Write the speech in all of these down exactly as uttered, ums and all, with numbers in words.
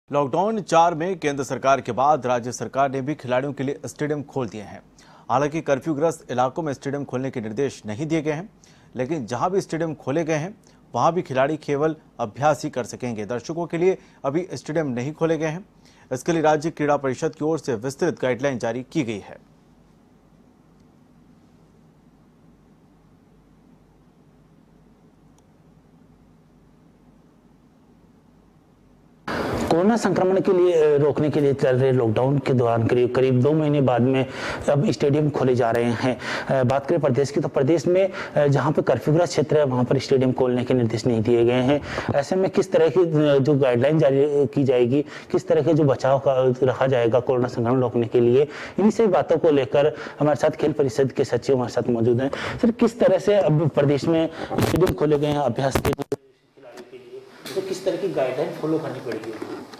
Lockdown चार में केंद्र सरकार के बाद राज्य सरकार ने भी खिलाड़ियों के लिए स्टेडियम खोल दिए हैं। हालांकि कर्फ्यूग्रस्त इलाकों में स्टेडियम खोलने के निर्देश नहीं दिए गए हैं, लेकिन जहां भी स्टेडियम खोले गए हैं वहां भी खिलाड़ी केवल अभ्यास ही कर सकेंगे। दर्शकों के लिए अभी स्टेडियम नहीं खोले गए हैं। इसके लिए राज्य क्रीड़ा परिषद की ओर से विस्तृत गाइडलाइन जारी की गई है। कोरोना संक्रमण के लिए रोकने के लिए चल रहे लॉकडाउन के दौरान करीब करीब दो महीने बाद में अब स्टेडियम खोले जा रहे हैं। बात करें प्रदेश की, तो प्रदेश में जहां पर कर्फ्यूग्रस्त क्षेत्र है वहां पर स्टेडियम खोलने के निर्देश नहीं दिए गए हैं। ऐसे में किस तरह की जो गाइडलाइन जारी की जाएगी, किस तरह के जो बचाव का रखा जाएगा कोरोना संक्रमण रोकने के लिए, इन्हीं से बातों को लेकर हमारे साथ खेल परिषद के सचिव हमारे साथ मौजूद हैं। सर, किस तरह से अब प्रदेश में स्टेडियम खोले गए हैं अभ्यास के खिलाड़ियों के लिए, तो किस तरह की गाइडलाइन फॉलो करनी पड़ेगी?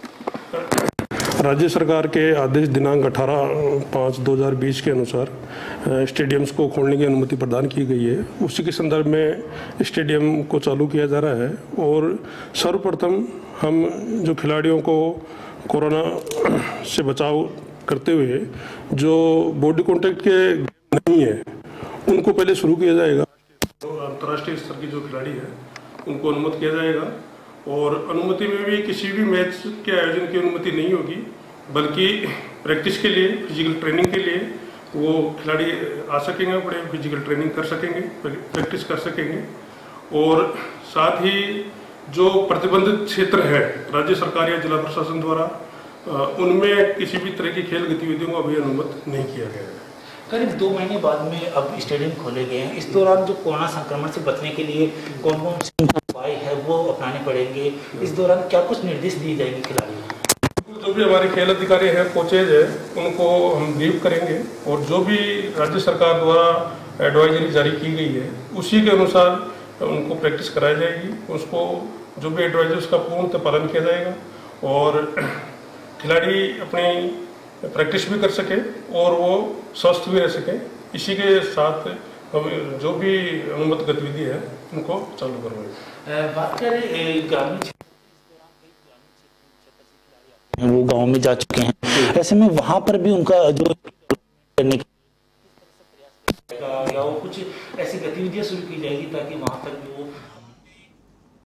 राज्य सरकार के आदेश दिनांक अठारह पाँच दो हज़ार बीस के अनुसार स्टेडियम्स को खोलने की अनुमति प्रदान की गई है। उसी के संदर्भ में स्टेडियम को चालू किया जा रहा है और सर्वप्रथम हम जो खिलाड़ियों को कोरोना से बचाव करते हुए जो बॉडी कॉन्टैक्ट के नहीं है उनको पहले शुरू किया जाएगा। तो अंतर्राष्ट्रीय स्तर की जो खिलाड़ी है उनको अनुमति किया जाएगा और अनुमति में भी किसी भी मैच के आयोजन की अनुमति नहीं होगी, बल्कि प्रैक्टिस के लिए, फिजिकल ट्रेनिंग के लिए वो खिलाड़ी आ सकेंगे, अपने फिजिकल ट्रेनिंग कर सकेंगे, प्रैक्टिस कर सकेंगे। और साथ ही जो प्रतिबंधित क्षेत्र है राज्य सरकार या जिला प्रशासन द्वारा, उनमें किसी भी तरह की खेल गतिविधियों को अभी अनुमत नहीं किया गया है। करीब दो महीने बाद में अब स्टेडियम खोले गए हैं। इस दौरान जो कोरोना संक्रमण से बचने के लिए कौन कौन से उपाय है वो अपनाने पड़ेंगे? इस दौरान क्या कुछ निर्देश दिए जाएंगे खिलाड़ियों को? जो भी हमारे खेल अधिकारी हैं, कोचेज है, उनको हम ब्रीफ करेंगे और जो भी राज्य सरकार द्वारा एडवाइजरी जारी की गई है उसी के अनुसार उनको प्रैक्टिस कराई जाएगी। उसको जो भी एडवाइजरी उसका पूर्णतः पालन किया जाएगा और खिलाड़ी अपनी प्रैक्टिस भी कर सके और वो स्वस्थ भी रह सके। इसी के साथ हम जो भी अनुमत गतिविधि है उनको चालू करवाएंगे। बात करें ग्रामीण वो गांव में जा चुके हैं, ऐसे में वहां पर भी उनका जो